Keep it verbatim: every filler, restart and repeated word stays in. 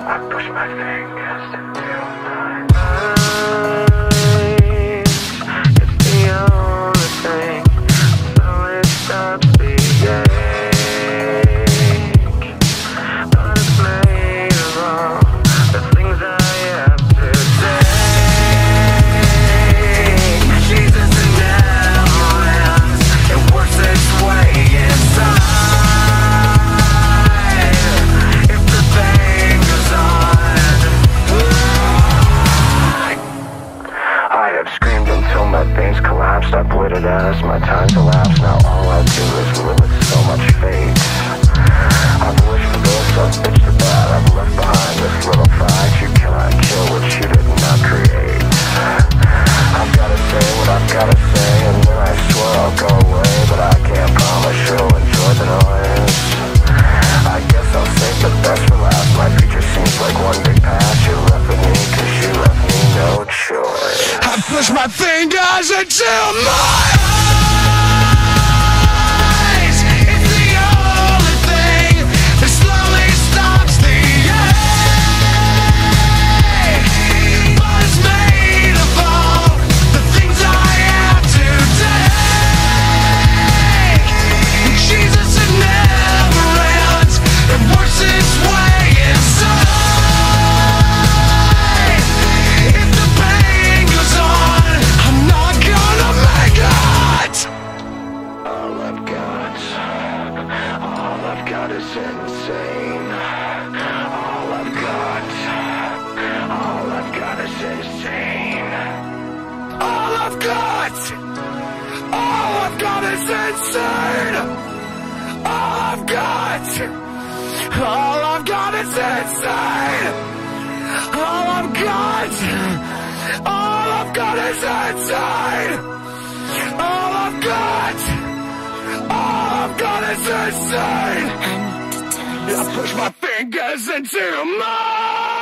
I push my fingers into my eyes. It's the only thing that slowly stops the ache. But it's made of all the things I have today. Jesus, it never ends. It works its way inside. My veins collapsed, I bleeded as my time's elapsed. Now all I do is live with so much fate. I've wished for this, I've bitched to that. I've left behind this little fight. You cannot kill what you did not create. I've gotta say what I've gotta say, and then I swear I'll go away. But I can't promise you'll enjoy the noise. I guess I'll save the best for last. My future seems like one big pass. You left with me cause you left me no choice. I push my fingers into my eyes. It's the only thing that slowly stops the ache. But it's made of all the things I have today. Jesus, it never ends. It works its way inside. God is insane. All I've got, all I've got is insane. All I've got, all I've got is insane. All I've got, all I've got is insane. All I've got, all I've got is insane. All I've got, all I've got is insane. I push my fingers into my